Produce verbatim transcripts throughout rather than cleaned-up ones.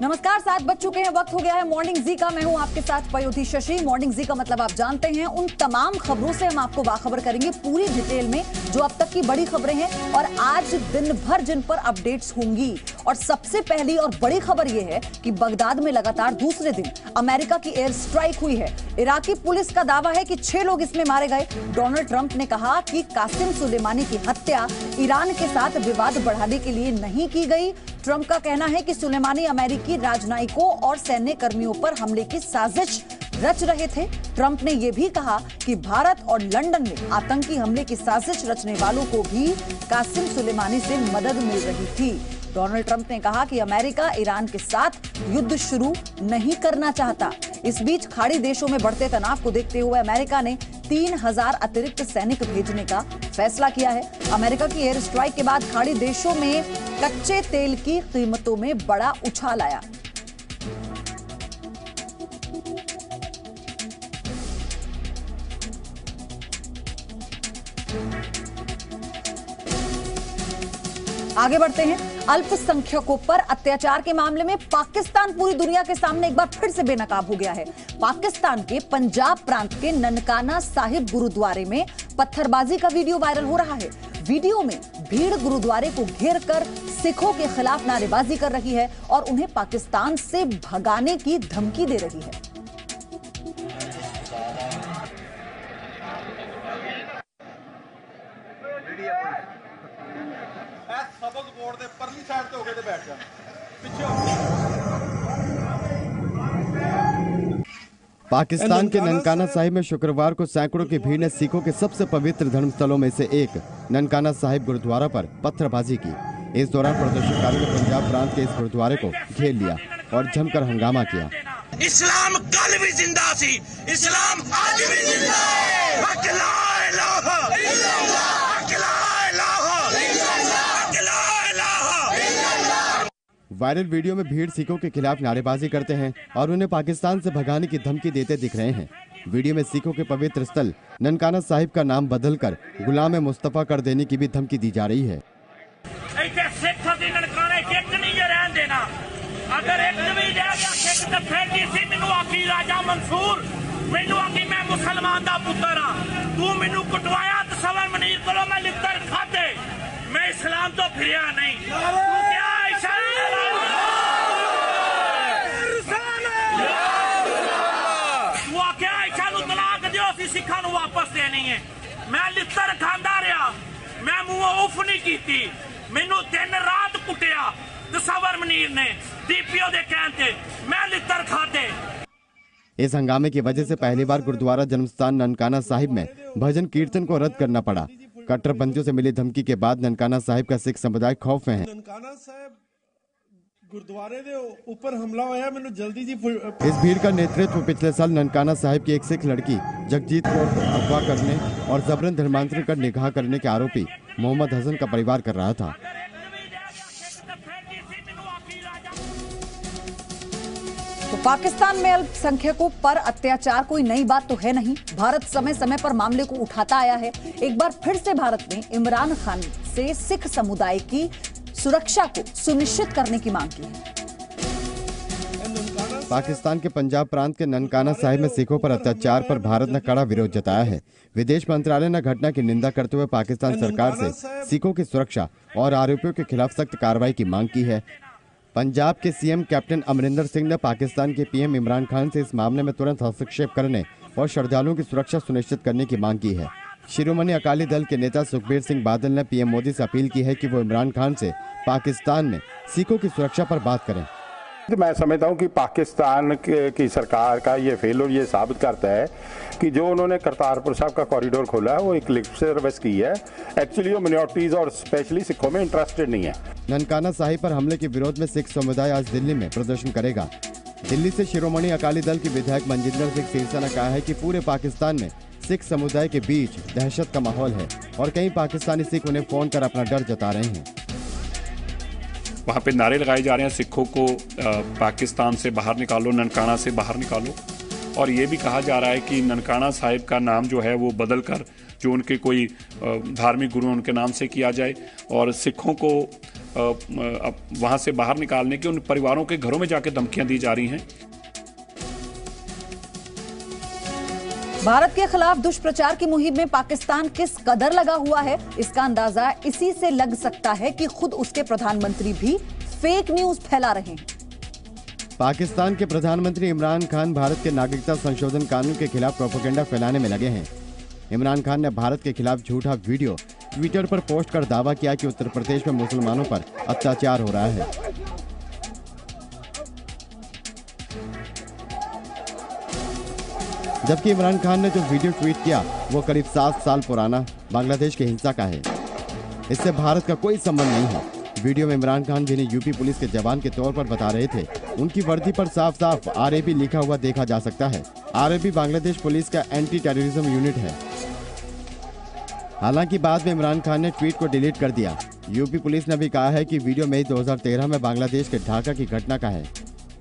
नमस्कार, सात बज चुके हैं, वक्त हो गया है मॉर्निंग जी का। मैं हूं आपके साथ पयोधी शशि। मॉर्निंग जी का मतलब आप जानते हैं, उन तमाम खबरों से हम आपको बाखबर करेंगे पूरी डिटेल में जो अब तक की बड़ी खबरें हैं और आज दिन भर जिन पर अपडेट्स होंगी। और सबसे पहली और बड़ी खबर यह है कि बगदाद में लगातार दूसरे दिन अमेरिका की एयर स्ट्राइक हुई है। इराकी पुलिस का दावा है कि छह लोग इसमें मारे गए। डोनाल्ड ट्रंप ने कहा कि कासिम सुलेमानी की हत्या ईरान के साथ विवाद बढ़ाने के लिए नहीं की गई। ट्रंप का कहना है कि सुलेमानी अमेरिकी राजनयिकों और सैन्य कर्मियों पर हमले की साजिश रच रहे थे। ट्रंप ने यह भी कहा कि भारत और लंदन में आतंकी हमले की साजिश रचने वालों को भी कासिम सुलेमानी से मदद मिल रही थी। डोनाल्ड ट्रंप ने कहा कि अमेरिका ईरान के साथ युद्ध शुरू नहीं करना चाहता। इस बीच खाड़ी देशों में बढ़ते तनाव को देखते हुए अमेरिका ने तीन हजार अतिरिक्त सैनिक भेजने का फैसला किया है। अमेरिका की एयर स्ट्राइक के बाद खाड़ी देशों में कच्चे तेल की कीमतों में बड़ा उछाल आया। आगे बढ़ते हैं। अल्पसंख्यकों पर अत्याचार के मामले में पाकिस्तान पूरी दुनिया के सामने एक बार फिर से बेनकाब हो गया है। पाकिस्तान के पंजाब प्रांत के ननकाना साहिब गुरुद्वारे में पत्थरबाजी का वीडियो वायरल हो रहा है। वीडियो में भीड़ गुरुद्वारे को घेर कर सिखों के खिलाफ नारेबाजी कर रही है और उन्हें पाकिस्तान से भगाने की धमकी दे रही है। पाकिस्तान के ननकाना साहिब में शुक्रवार को सैकड़ों की भीड़ ने सिखों के सबसे पवित्र धर्मस्थलों में से एक ननकाना साहिब गुरुद्वारा पर पत्थरबाजी की। इस दौरान प्रदर्शनकारियों ने पंजाब प्रांत के इस गुरुद्वारे को घेर लिया और जमकर हंगामा किया। इस्लाम कल भी जिंदा सी, इस्लाम आज भी जिंदा है। अकेला इलाहा इल्लल्लाह, अकेला इलाहा इल्लल्लाह, अकेला इलाहा इल्लल्लाह। वायरल वीडियो में भीड़ सिखों के खिलाफ नारेबाजी करते हैं और उन्हें पाकिस्तान से भगाने की धमकी देते दिख रहे हैं। वीडियो में सिखों के पवित्र स्थल ननकाना साहिब का नाम बदलकर गुलाम मुस्तफा कर देने की भी धमकी दी जा रही है। अगर एक भी सिख तो फिर सी मैनू आखी राजा मंसूर, मैनू आखी मैं मुसलमान दा पुत्र हां, तू मैनू कुटवाया तो सवर मनीर कोलों मैं लिखकर खाते, मैं इस्लाम तो फिरिया नहीं। तू क्या तू आख्या ऐसा नू तलाक दियो, असीं सिखां नू वापस देनी है। मैं लिखकर खांदा रहा, मैं मुंह उफ नहीं कीती, मैनू दिन रात कुटिया सवर मनीर ने डीपीओ दे कहते मैं लितर खाते। इस हंगामे की वजह से पहली बार गुरुद्वारा जन्मस्थान ननकाना साहिब में भजन कीर्तन को रद्द करना पड़ा। कट्टरपंथियों से मिली धमकी के बाद ननकाना साहिब का सिख समुदाय खौफ में है। ननकाना साहिब गुरुद्वारे दे ऊपर हमला होया, मैंने जल्दी जी। इस भीड़ का नेतृत्व पिछले साल ननकाना साहिब की एक सिख लड़की जगजीत कौर को अगवा करने और जबरन धर्मांतरण कर निकाह करने के आरोपी मोहम्मद हसन का परिवार कर रहा था। तो पाकिस्तान में अल्पसंख्यकों पर अत्याचार कोई नई बात तो है नहीं। भारत समय समय पर मामले को उठाता आया है। एक बार फिर से भारत ने इमरान खान से सिख समुदाय की सुरक्षा को सुनिश्चित करने की मांग की है। पाकिस्तान के पंजाब प्रांत के ननकाना साहिब में सिखों पर अत्याचार पर भारत ने कड़ा विरोध जताया है। विदेश मंत्रालय ने घटना की निंदा करते हुए पाकिस्तान सरकार से सिखों की सुरक्षा और आरोपियों के खिलाफ सख्त कार्रवाई की मांग की है। पंजाब के सीएम कैप्टन अमरिंदर सिंह ने पाकिस्तान के पीएम इमरान खान से इस मामले में तुरंत हस्तक्षेप करने और श्रद्धालुओं की सुरक्षा सुनिश्चित करने की मांग की है। शिरोमणि अकाली दल के नेता सुखबीर सिंह बादल ने पीएम मोदी से अपील की है कि वो इमरान खान से पाकिस्तान में सिखों की सुरक्षा पर बात करें। मैं समझता हूं कि पाकिस्तान की सरकार का ये फेलियर ये साबित करता है कि जो उन्होंने करतारपुर साहब का कॉरिडोर खोला है वो एक लिप सर्विस की है। एक्चुअली वो मिनॉरिटीज और स्पेशली सिखों में इंटरेस्टेड नहीं है। ननकाना साहिब पर हमले के विरोध में सिख समुदाय आज दिल्ली में प्रदर्शन करेगा। दिल्ली से शिरोमणि अकाली दल की विधायक मनजिंदर सिंह सिरसा ने कहा है कि पूरे पाकिस्तान में सिख समुदाय के बीच दहशत का माहौल है और कई पाकिस्तानी सिख उन्हें फोन कर अपना डर जता रहे हैं। वहाँ पे नारे लगाए जा रहे हैं सिखों को पाकिस्तान से बाहर निकालो, ननकाना से बाहर निकालो। और ये भी कहा जा रहा है कि ननकाना साहिब का नाम जो है वो बदल कर जो उनके कोई धार्मिक गुरु उनके नाम से किया जाए और सिखों को वहाँ से बाहर निकालने की, उन परिवारों के घरों में जाके धमकियां दी जा रही हैं। भारत के खिलाफ दुष्प्रचार की मुहिम में पाकिस्तान किस कदर लगा हुआ है, इसका अंदाजा इसी से लग सकता है कि खुद उसके प्रधानमंत्री भी फेक न्यूज फैला रहे हैं। पाकिस्तान के प्रधानमंत्री इमरान खान भारत के नागरिकता संशोधन कानून के खिलाफ प्रोपेगेंडा फैलाने में लगे हैं। इमरान खान ने भारत के खिलाफ झूठा वीडियो ट्विटर पर पोस्ट कर दावा किया कि उत्तर प्रदेश में मुसलमानों पर अत्याचार हो रहा है। जबकि इमरान खान ने जो वीडियो ट्वीट किया वो करीब सात साल पुराना बांग्लादेश की हिंसा का है। इससे भारत का कोई संबंध नहीं है। वीडियो में इमरान खान, जिन्हें यूपी पुलिस के जवान के तौर पर बता रहे थे, उनकी वर्दी पर साफ साफ आर ए बी लिखा हुआ देखा जा सकता है। R A B Bangladesh police का एंटी टेररिज्म यूनिट है। हालांकि बाद में इमरान खान ने ट्वीट को डिलीट कर दिया। यूपी पुलिस ने भी कहा है कि वीडियो मई दो हज़ार तेरह में बांग्लादेश के ढाका की घटना का है।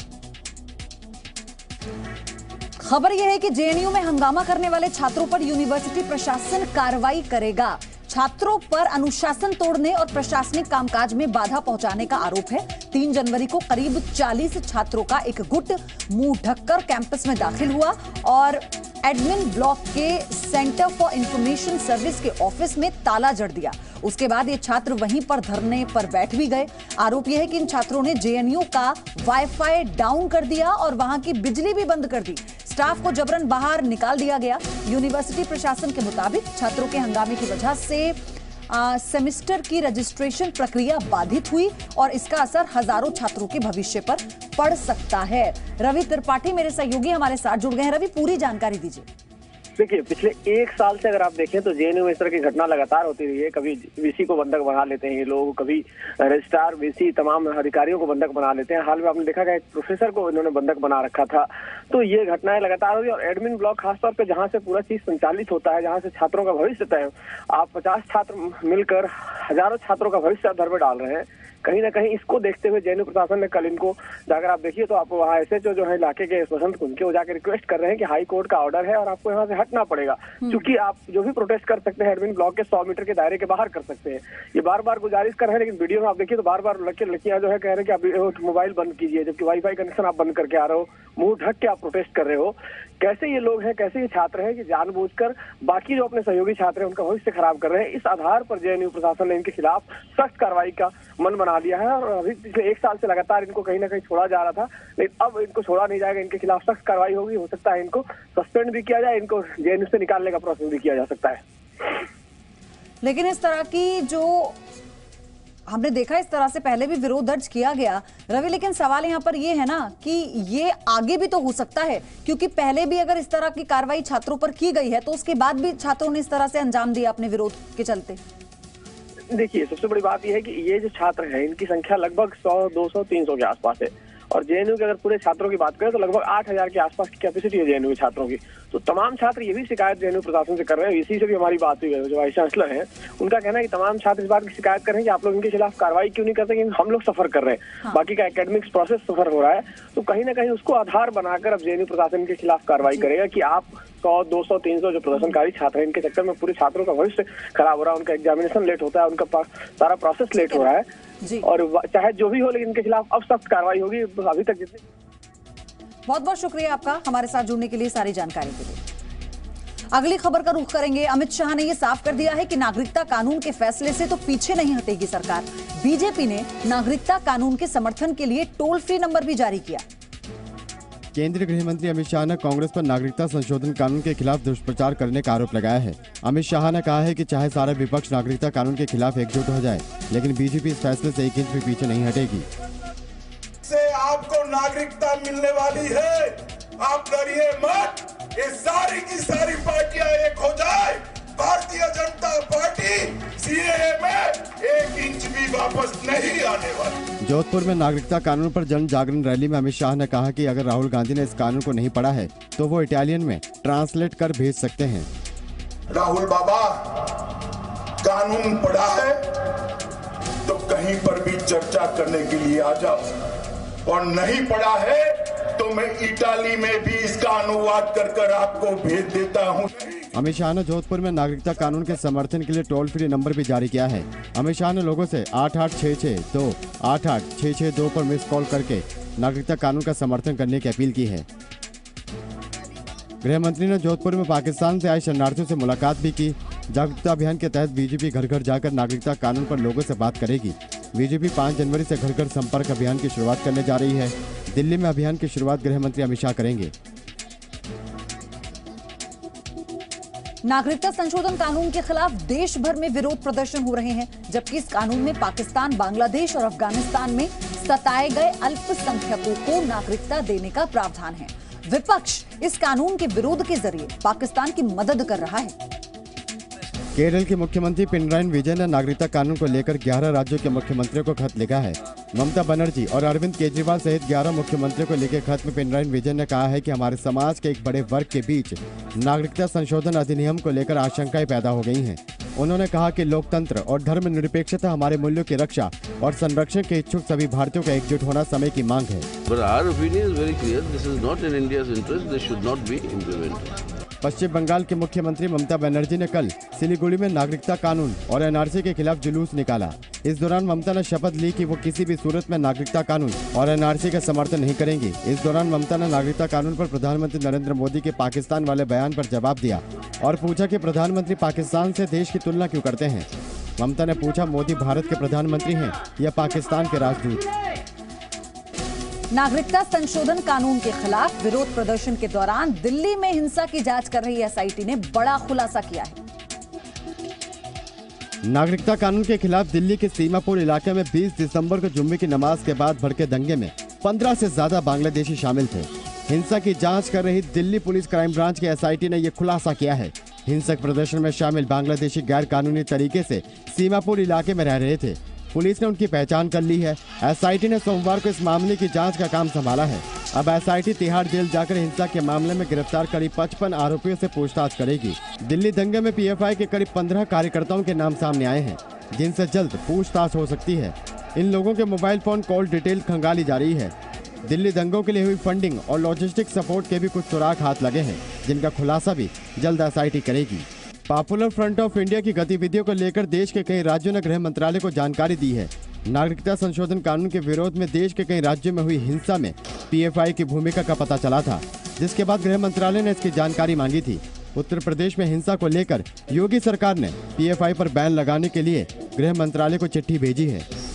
खबर यह है कि जे एन यू में हंगामा करने वाले छात्रों पर यूनिवर्सिटी प्रशासन कार्रवाई करेगा। छात्रों पर अनुशासन तोड़ने और प्रशासनिक कामकाज में बाधा पहुंचाने का आरोप है। तीन जनवरी को करीब चालीस छात्रों का एक गुट मुंह ढककर कैंपस में दाखिल हुआ और एडमिन ब्लॉक के सेंटर फॉर इंफॉर्मेशन सर्विस के ऑफिस में ताला जड़ दिया। उसके बाद ये छात्र वहीं पर धरने पर बैठ भी गए। आरोप यह है कि इन छात्रों ने जे एन यू का वाईफाई डाउन कर दिया और वहां की बिजली भी बंद कर दी। स्टाफ को जबरन बाहर निकाल दिया गया। यूनिवर्सिटी प्रशासन के मुताबिक छात्रों के हंगामे की वजह से आ, सेमेस्टर की रजिस्ट्रेशन प्रक्रिया बाधित हुई और इसका असर हजारों छात्रों के भविष्य पर पड़ सकता है। रवि त्रिपाठी मेरे सहयोगी हमारे साथ जुड़ गए हैं। रवि, पूरी जानकारी दीजिए। देखिए, पिछले एक साल से अगर आप देखें तो जे एन यू में इस तरह की घटना लगातार होती रही है। कभी वी सी को बंधक बना लेते हैं ये लोग, कभी रजिस्ट्रार, वी सी, तमाम अधिकारियों को बंधक बना लेते हैं। हाल में आपने देखा कि एक प्रोफेसर को इन्होंने बंधक बना रखा था। तो ये घटनाएं लगातार हो रही है और एडमिन ब्लॉक खासतौर पर जहाँ से पूरा चीज संचालित होता है, जहाँ से छात्रों का भविष्य तय, आप पचास छात्र मिलकर हजारों छात्रों का भविष्य आप धर में डाल रहे हैं। कहीं ना कहीं इसको देखते हुए जे एन यू प्रशासन ने कल इनको जाकर आप देखिए तो आपको वहाँ एस एच ओ जो है इलाके के वसंत कुंज के, वो जाकर रिक्वेस्ट कर रहे हैं कि हाई कोर्ट का ऑर्डर है और आपको यहाँ से हटना पड़ेगा, क्योंकि आप जो भी प्रोटेस्ट कर सकते हैं एडमिन ब्लॉक के सौ मीटर के दायरे के बाहर कर सकते हैं। ये बार बार गुजारिश कर रहे हैं, लेकिन वीडियो में आप देखिए तो बार बार लड़के लड़कियां जो है कह रहे हैं कि आप मोबाइल बंद कीजिए, जबकि वाईफाई कनेक्शन आप बंद करके आ रहे हो, मुंह ढक के आप प्रोटेस्ट कर रहे हो। कैसे ये लोग हैं, कैसे ये छात्र हैं कि जानबूझकर बाकी जो अपने सहयोगी छात्र हैं उनका भविष्य खराब कर रहे हैं। इस आधार पर जे एन यू प्रशासन ने इनके खिलाफ सख्त कार्रवाई का मन बना लिया है और अभी पिछले एक साल से लगातार इनको कहीं ना कहीं छोड़ा जा रहा था, लेकिन अब इनको छोड़ा नहीं जाएगा। इनके खिलाफ सख्त कार्रवाई होगी। हो सकता है इनको सस्पेंड भी किया जाए, इनको जे एन यू से निकालने का प्रोसेस भी किया जा सकता है। लेकिन इस तरह की जो हमने देखा, इस तरह से पहले भी विरोध दर्ज किया गया रवि, लेकिन सवाल यहाँ पर ये है ना कि ये आगे भी तो हो सकता है, क्योंकि पहले भी अगर इस तरह की कार्रवाई छात्रों पर की गई है तो उसके बाद भी छात्रों ने इस तरह से अंजाम दिया अपने विरोध के चलते। देखिए, सबसे बड़ी बात यह है कि ये जो छात्र हैं इनकी संख्या लगभग सौ, दो सौ, तीन सौ के आसपास है और जे एन यू के अगर पूरे छात्रों की बात करें तो लगभग आठ हजार के आसपास की कैपेसिटी है जे एन यू छात्रों की। तो तमाम छात्र ये भी शिकायत जे एन यू प्रशासन से कर रहे हैं। इसी से भी हमारी बात हुई है, जो वाइस चांसलर हैं उनका कहना है कि तमाम छात्र इस बात की शिकायत कर रहे हैं कि आप लोग इनके खिलाफ कार्रवाई क्यों नहीं करते, हम लोग सफर कर रहे हैं। हाँ। बाकी का एकेडमिक्स प्रोसेस सफर हो रहा है। तो कहीं ना कहीं उसको आधार बनाकर अब जे एन यू प्रशासन के खिलाफ कार्रवाई करेगा कि आप सौ, दो सौ, तीन सौ जो प्रदर्शनकारी छात्र हैं इनके चक्कर में पूरे छात्रों का भविष्य खराब हो रहा है, उनका एग्जामिनेशन लेट होता है, उनका सारा प्रोसेस लेट हो रहा है जी। और चाहे जो भी हो, लेकिन इनके खिलाफ अब सख्त कार्रवाई होगी। अभी तक जितनी बहुत बहुत शुक्रिया आपका हमारे साथ जुड़ने के लिए, सारी जानकारी के लिए। अगली खबर का रुख करेंगे। अमित शाह ने यह साफ कर दिया है कि नागरिकता कानून के फैसले से तो पीछे नहीं हटेगी सरकार। बीजेपी ने नागरिकता कानून के समर्थन के लिए टोल फ्री नंबर भी जारी किया। केंद्रीय गृह मंत्री अमित शाह ने कांग्रेस पर नागरिकता संशोधन कानून के खिलाफ दुष्प्रचार करने का आरोप लगाया है। अमित शाह ने कहा है कि चाहे सारा विपक्ष नागरिकता कानून के खिलाफ एकजुट हो जाए, लेकिन बीजेपी इस फैसले से एक इंच भी पीछे नहीं हटेगी। से आपको नागरिकता मिलने वाली है, आप डरिए मत। ये सारी की सारी पार्टियां एक हो जाए, भारतीय जनता पार्टी सी ए ए में एक इंच भी वापस नहीं आने वाली। जोधपुर में नागरिकता कानून पर जन जागरण रैली में अमित शाह ने कहा कि अगर राहुल गांधी ने इस कानून को नहीं पढ़ा है तो वो इटालियन में ट्रांसलेट कर भेज सकते हैं। राहुल बाबा, कानून पढ़ा है तो कहीं पर भी चर्चा करने के लिए आ जाओ, और नहीं पढ़ा है तो मैं इटाली में भी इसका अनुवाद कर कर आपको भेज देता हूँ। अमित शाह ने जोधपुर में नागरिकता कानून के समर्थन के लिए टोल फ्री नंबर भी जारी किया है। अमित शाह ने लोगों से आठ आठ छः छः दो आठ आठ छः छः दो पर मिस कॉल करके नागरिकता कानून का समर्थन करने की अपील की है। गृह मंत्री ने जोधपुर में पाकिस्तान से आए शरणार्थियों से मुलाकात भी की। जागरूकता अभियान के तहत बीजेपी घर घर जाकर नागरिकता कानून पर लोगों से बात करेगी। बीजेपी पाँच जनवरी से घर घर संपर्क अभियान की शुरुआत करने जा रही है। दिल्ली में अभियान की शुरुआत गृह मंत्री अमित शाह करेंगे। नागरिकता संशोधन कानून के खिलाफ देश भर में विरोध प्रदर्शन हो रहे हैं, जबकि इस कानून में पाकिस्तान, बांग्लादेश और अफगानिस्तान में सताए गए अल्पसंख्यकों को नागरिकता देने का प्रावधान है। विपक्ष इस कानून के विरोध के जरिए पाकिस्तान की मदद कर रहा है। केरल के मुख्यमंत्री पिनराई विजयन ने नागरिकता कानून को लेकर ग्यारह राज्यों के मुख्यमंत्रियों को खत लिखा है। ममता बनर्जी और अरविंद केजरीवाल सहित ग्यारह मुख्यमंत्रियों को लिखे खत में पिनराई विजयन ने कहा है कि हमारे समाज के एक बड़े वर्ग के बीच नागरिकता संशोधन अधिनियम को लेकर आशंकाएं पैदा हो गई हैं। उन्होंने कहा कि लोकतंत्र और धर्मनिरपेक्षता हमारे मूल्यों की रक्षा और संरक्षण के इच्छुक सभी भारतीयों का एकजुट होना समय की मांग है। पश्चिम बंगाल के मुख्यमंत्री ममता बनर्जी ने कल सिलीगुड़ी में नागरिकता कानून और एनआरसी के खिलाफ जुलूस निकाला। इस दौरान ममता ने शपथ ली कि वो किसी भी सूरत में नागरिकता कानून और एनआरसी का समर्थन नहीं करेंगी। इस दौरान ममता ने नागरिकता कानून पर प्रधानमंत्री नरेंद्र मोदी के पाकिस्तान वाले बयान पर जवाब दिया और पूछा कि प्रधानमंत्री पाकिस्तान से देश की तुलना क्यों करते हैं। ममता ने पूछा, मोदी भारत के प्रधानमंत्री हैं या पाकिस्तान के राजदूत। नागरिकता संशोधन कानून के खिलाफ विरोध प्रदर्शन के दौरान दिल्ली में हिंसा की जांच कर रही एसआईटी ने बड़ा खुलासा किया है। नागरिकता कानून के खिलाफ दिल्ली के सीमापुर इलाके में बीस दिसंबर को जुम्मे की नमाज के बाद भड़के दंगे में पंद्रह से ज्यादा बांग्लादेशी शामिल थे। हिंसा की जांच कर रही दिल्ली पुलिस क्राइम ब्रांच की एसआईटी ने यह खुलासा किया है। हिंसक प्रदर्शन में शामिल बांग्लादेशी गैर कानूनी तरीके से सीमापुर इलाके में रह रहे थे। पुलिस ने उनकी पहचान कर ली है। एसआईटी ने सोमवार को इस मामले की जांच का काम संभाला है। अब एसआईटी तिहाड़ जेल जाकर हिंसा के मामले में गिरफ्तार करीब पचपन आरोपियों से पूछताछ करेगी। दिल्ली दंगे में पीएफआई के करीब पंद्रह कार्यकर्ताओं के नाम सामने आए हैं, जिनसे जल्द पूछताछ हो सकती है। इन लोगों के मोबाइल फोन कॉल डिटेल खंगाली जा रही है। दिल्ली दंगों के लिए हुई फंडिंग और लॉजिस्टिक सपोर्ट के भी कुछ सुराग हाथ लगे हैं, जिनका खुलासा भी जल्द एसआईटी करेगी। पॉपुलर फ्रंट ऑफ इंडिया की गतिविधियों को लेकर देश के कई राज्यों ने गृह मंत्रालय को जानकारी दी है। नागरिकता संशोधन कानून के विरोध में देश के कई राज्यों में हुई हिंसा में पीएफआई की भूमिका का पता चला था, जिसके बाद गृह मंत्रालय ने इसकी जानकारी मांगी थी। उत्तर प्रदेश में हिंसा को लेकर योगी सरकार ने पीएफआई पर बैन लगाने के लिए गृह मंत्रालय को चिट्ठी भेजी है।